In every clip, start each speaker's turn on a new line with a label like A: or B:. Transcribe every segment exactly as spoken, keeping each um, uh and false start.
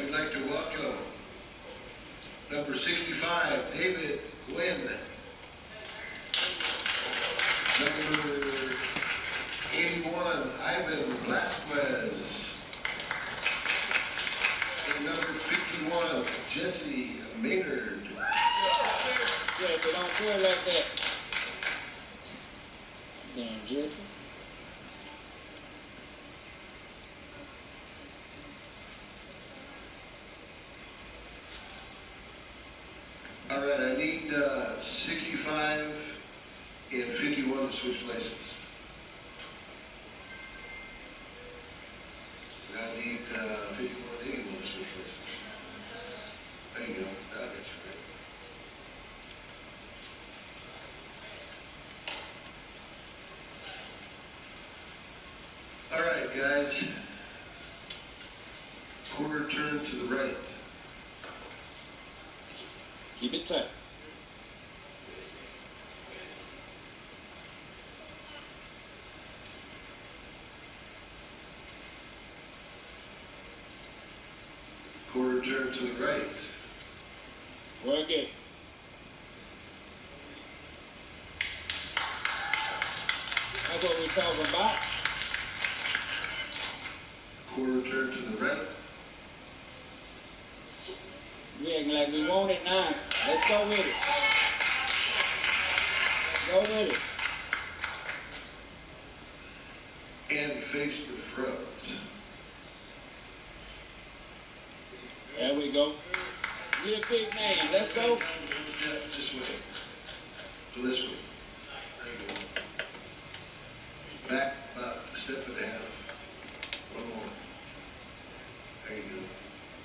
A: we'd like to welcome number sixty-five, David Nguyen. Number eighty-one, Ivan Blazquez. And number fifty-one, Jesse Maynard.
B: Yeah, but don't feel like that. Damn, Jesse.
A: All right, I need uh, sixty-five and fifty-one to switch places. I need uh, fifty-one and eighty-one to switch places. There you go. That'll get you right. All right, guys. Quarter turn to the right.
B: Keep it tight.
A: Quarter turn to the right.
B: Work it. That's what we're talking about.
A: Quarter turn to the right.
B: We acting like we want it now. Let's go with it. Go with it.
A: And face the front.
B: There we go. Get a big name. Let's go.
A: Step this way. To this way. There you go. Back about a step and a half. One more. There you go.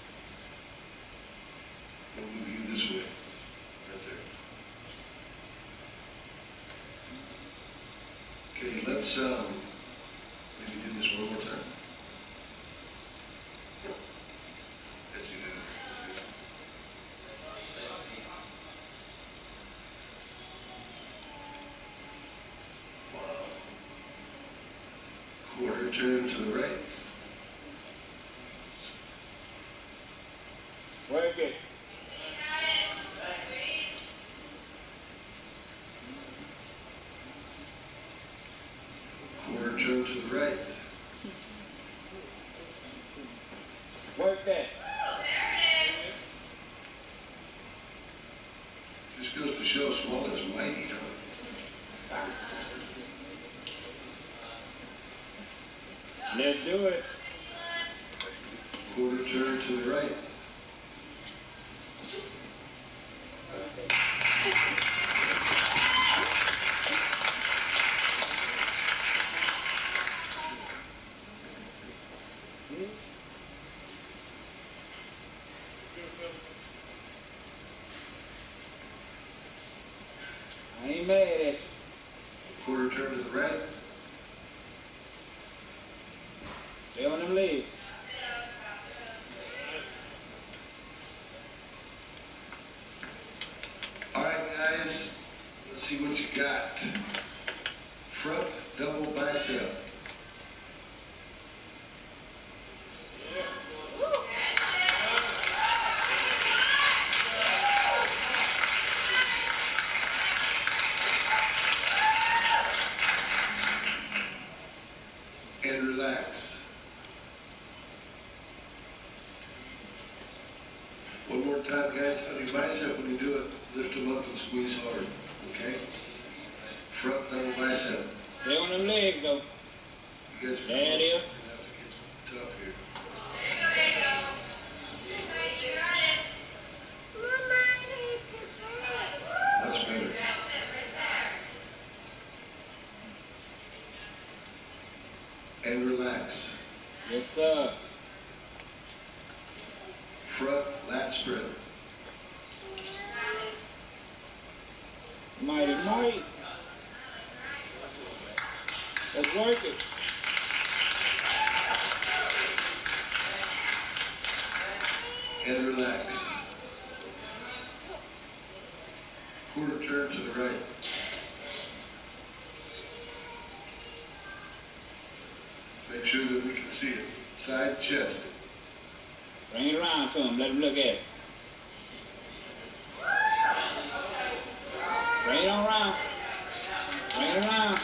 A: We'll move you this way. Right there. Okay, let's um maybe do this one more time. Yes, you do. Wow. Quarter turn to the right.
B: Work it.
A: Quarter turn to the right.
B: Work that.
A: Just goes to show small is mighty, huh?
B: Let's do it.
A: Quarter turn to the right.
B: I ain't mad at you.
A: Quarter turn to the right.
B: Stay on them legs.
A: All right, guys. Let's see what you got. Front double bicep. And relax. One more time, guys. On your bicep, when you do it, lift them up and squeeze hard. Okay? Front double bicep.
B: Stay on them legs, though.
A: You guys are
B: There it is.
A: gonna have to get tough here.
C: There you go, there you go. You got it.
A: Much better.
C: That's it right there.
A: And relax.
B: Yes, sir.
A: Front lat spread.
B: Mighty might. Let's work it.
A: And relax. Quarter turn to the right. Make sure that we can see it. Side chest.
B: Bring it around to him. Let him look at it. Bring it on around. Bring it around.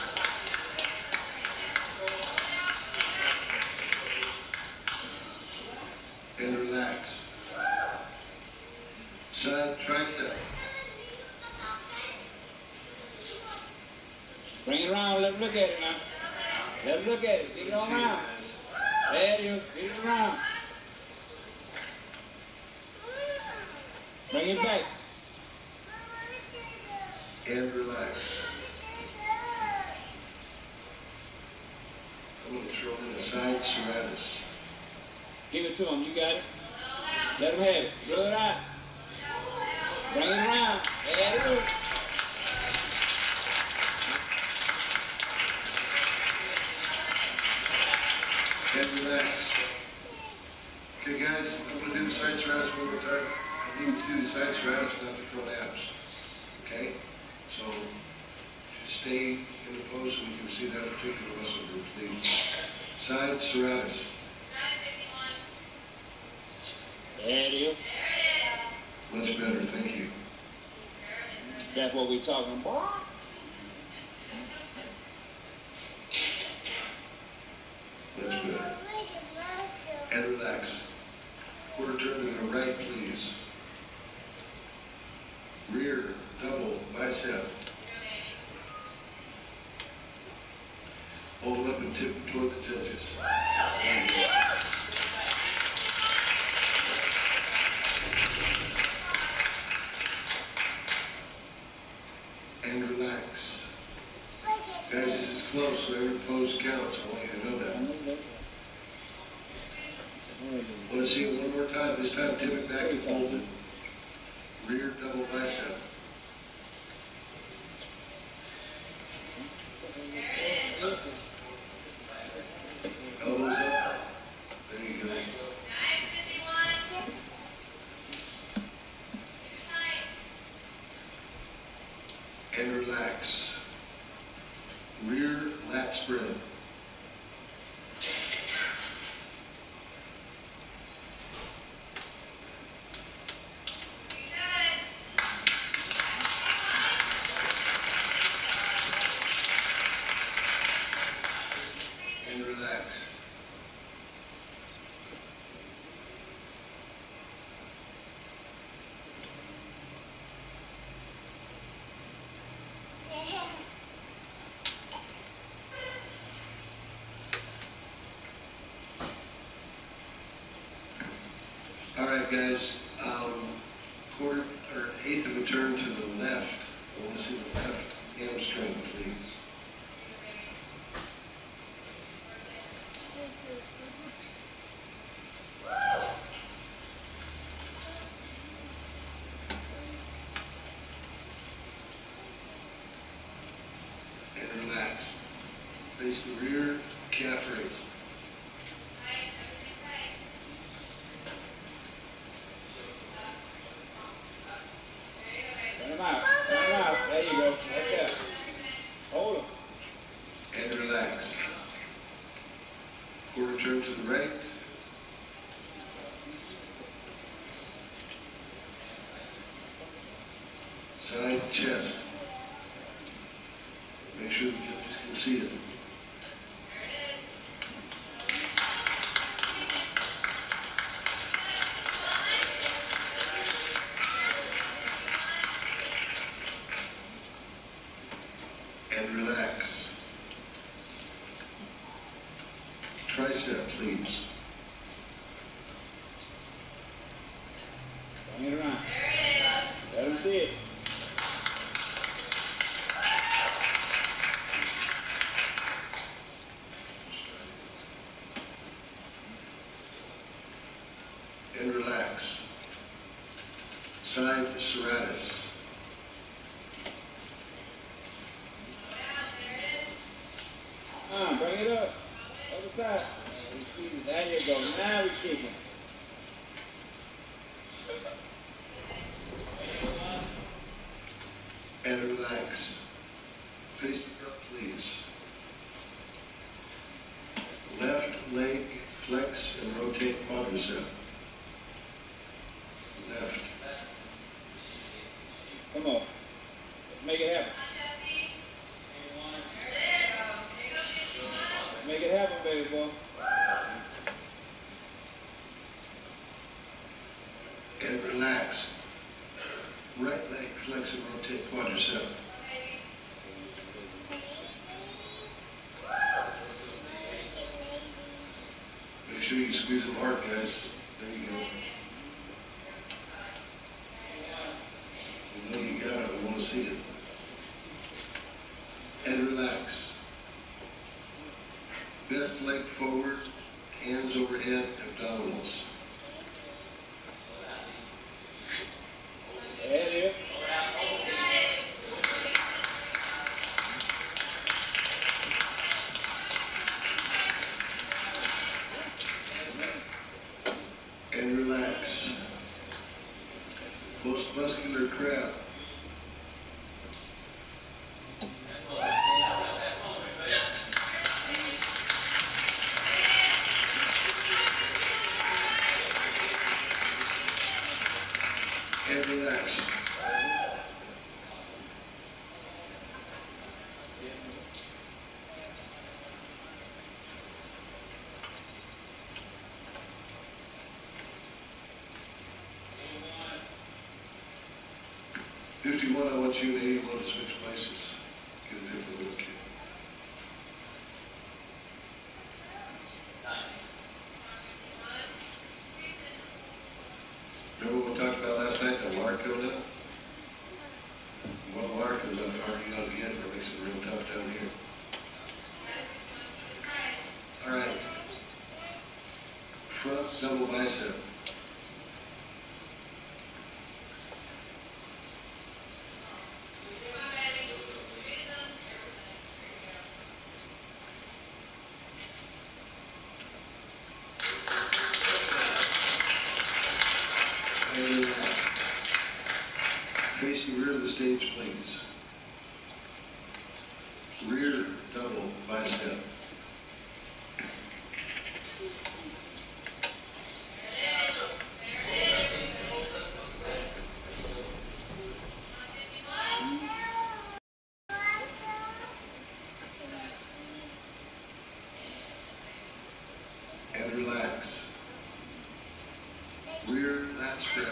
A: And relax. Side tricep.
B: Bring it around. Let him look at it now. Let him look at it. Get it on around. There it is. Get it around. Bring it back.
A: And relax. I'm going to throw in a side serratus.
B: Give it to him. You got it. Let him have it. Blow it out. Bring it around. There it is.
A: And relax. Okay, guys, I'm going to do the side serratus one more time. I need to do the side serratus, not the front abs. Okay? So, just stay in the pose so we can see that particular muscle group, please. Side serratus.
B: There it is.
A: Much better, thank you.
B: That's what we're talking about.
A: Much better. And relax. Quarter turn to the right, please. Rear double bicep. Hold it up and tip toward the judges. And relax. Guys, this is close, so every pose counts. I want you to know that. I want to see it one more time. This time, tip it back and fold it. Rear double bicep. Elbows up. There you go. And relax. Rear lat spread. And relax. All right, guys. Um, quarter or eighth of a turn to the left. I want to see the left hamstring, please. And relax. Face the rear, calf raise.
B: Turn him out. Turn him out. There you go. Right there. Hold him.
A: And relax. Quarter turn to the right. Side chest. Make sure the judges can see it. And relax. Tricep, please.
B: Bring it around. Let him see it.
A: And relax. Side serratus.
B: Uh, bring it up. Other side. There you go. Now we're kicking.
A: And relax. Face the front, please. Left leg flex and rotate quadricep. And relax. Right leg, flex and rotate quadricep. Make sure you squeeze them hard, guys. There you go. You know you got it. We want to see it. And relax. Best leg forward, hands overhead, abdominals.
B: There it is.
A: And relax. Most muscular crab. And relax. fifty-one, I want you and eighty-one to switch places. Get a different look here. Remember what we talked about last night, the water comes up? One water comes up, hard you got to get, it makes it real tough down here. All right. Front double bicep. And face the rear of the stage, please. Rear double bicep. And relax. Rear lat spread.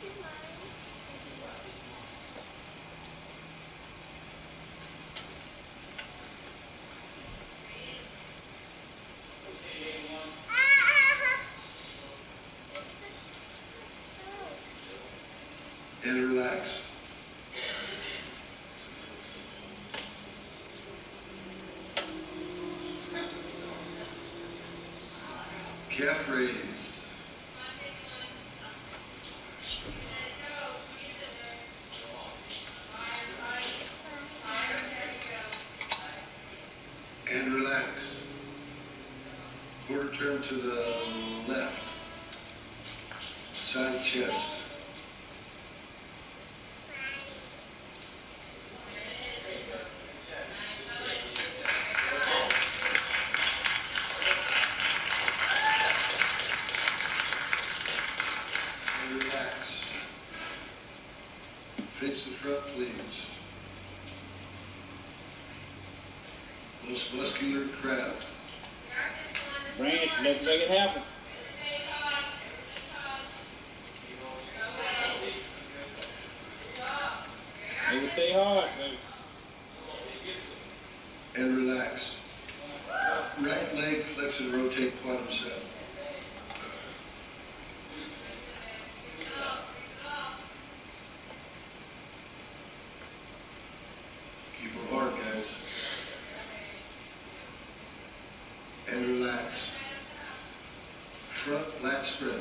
A: And relax. Calf raise. And relax. Quarter turn to the left. Side chest. And relax. Face the front, please. Most muscular crab.
B: Bring it. Let's make it happen. Make it stay hard, baby.
A: And relax. Right leg, flex and rotate quadricep. Keep them hard, guys. And relax. Front lat spread.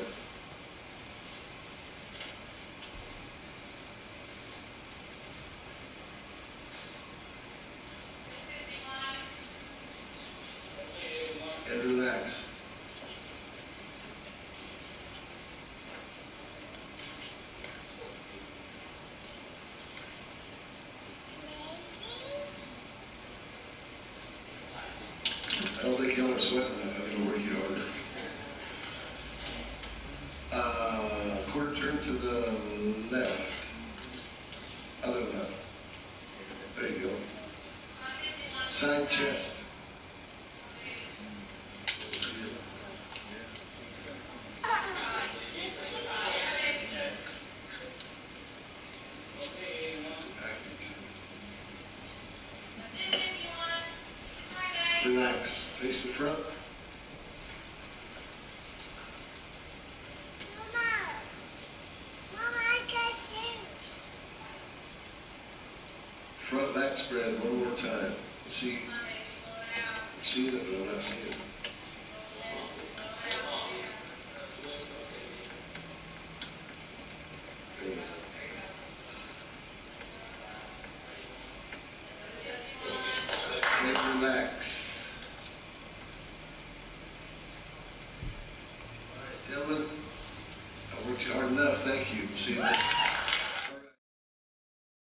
A: And relax. I don't think y'all are sweating enough. I'm going to work you harder. Uh, quarter turn to the left. Other left. There you go. Side chest. relax. Face the front. Front back spread one more time. See, I'm seeing it, but I'm not seeing it. Okay. Okay, relax. All right, gentlemen, I worked you hard enough. Thank you. See you later.